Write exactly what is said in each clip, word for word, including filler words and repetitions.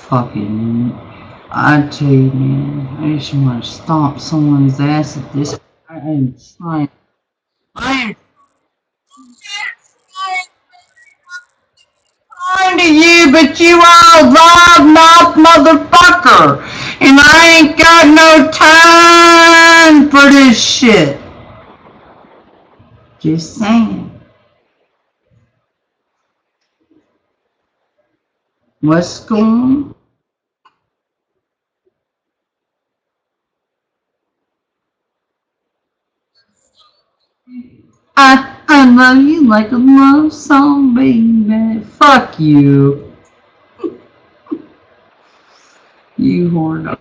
Fucking, I tell you, man, I just want to stomp someone's ass at this. I am trying. I am trying to you, but you are a loud mouth motherfucker, and I ain't got no time for this shit. Just saying. What's going on? I, I love you like a love song, baby. Fuck you. You whore.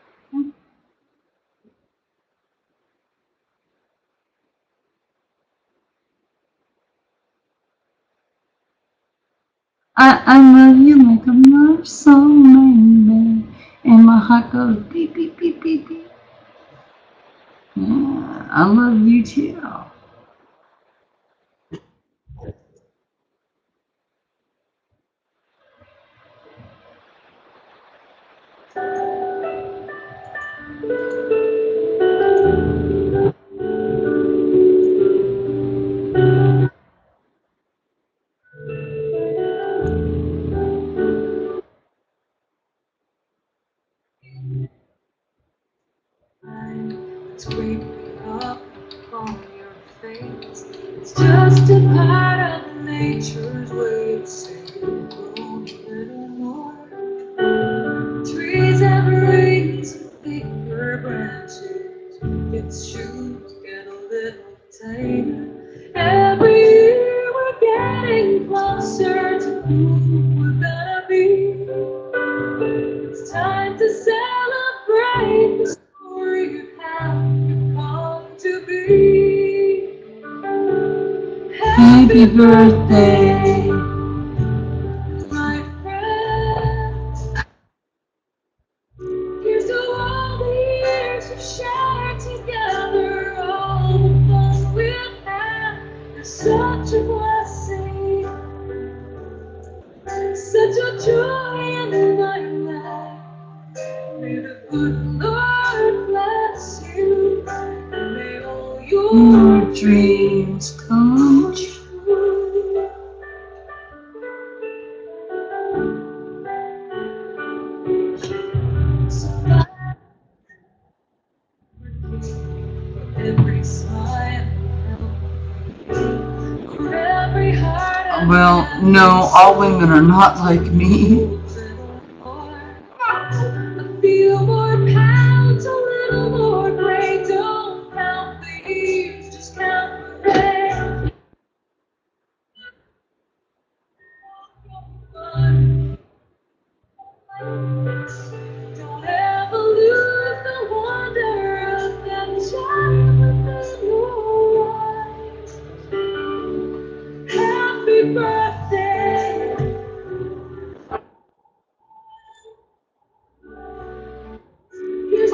I, I love you like a love song, baby. And my heart goes beep, beep, beep, beep, beep. Yeah, I love you too. It's creeping up on your face. It's just a part of nature's way of saying grow a little more. Trees have rings and thicker branches. Its shoots get a little tighter. Every year we're getting closer to who we're gonna be. It's time to celebrate the story of how you've come to be. Happy birthday, my friend. Here's to all the years we shared together, all the fun we've had. You're such a blessing, such a joy in my life. May the good Lord bless you. And may all your dreams come true. So for every smile, for every heart and Well, no, all women are not like me. a few more pounds, a little more gray. Don't count the years, just count the days. Don't ever lose the wonder of that child within your eyes. Happy birthday. Here's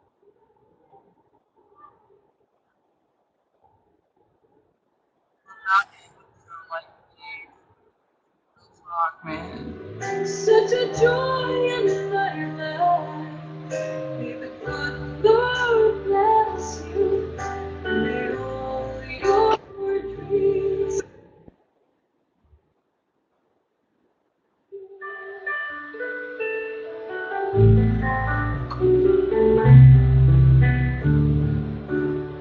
such a joy in my life. May the good Lord bless you. May all your dreams.